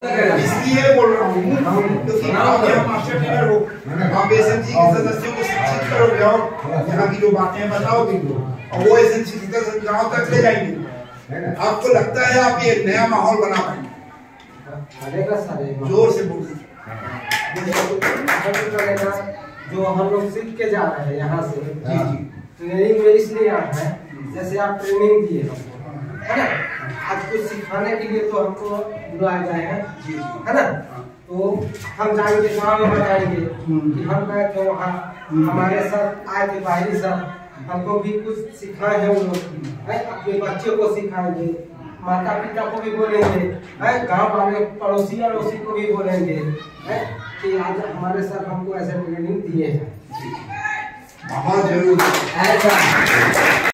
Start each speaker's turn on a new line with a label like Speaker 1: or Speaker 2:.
Speaker 1: इसलिए बोल रहा हूँ क्योंकि आप यहाँ मास्टर ट्रेनर हो, आप एसएमसी के सदस्यों को शिक्षित करोगे और यहाँ की जो बातें बताओगे और वो एसएमसी गाँव तक ले जाएंगे। आपको लगता है आप ये नया माहौल बना पाएंगे? जोर से बोलिए।
Speaker 2: जो हम लोग सीख के जा रहे हैं यहाँ से,
Speaker 1: जी जी
Speaker 2: ट्रेनिंग में इसलिए आ रहे हैं, जैसे आप ट्रेनिंग दिए हमको, है ना, आज कुछ सिखाने के लिए तो हमको बुलाया गए हैं, है ना, तो हम जाएंगे गाँव में बताएंगे कि हम गए थे वहाँ, हमारे साथ आए थे बाहरी सर, हमको भी कुछ सिखाए हैं उन लोग, अपने बच्चों को सिखाएंगे, माता पिता को भी बोलेंगे, गाँव वाले पड़ोसी अड़ोसी को भी बोलेंगे कि आज हमारे सर हमको ऐसे ट्रेनिंग दिए हैं।
Speaker 1: बहुत जरूरी।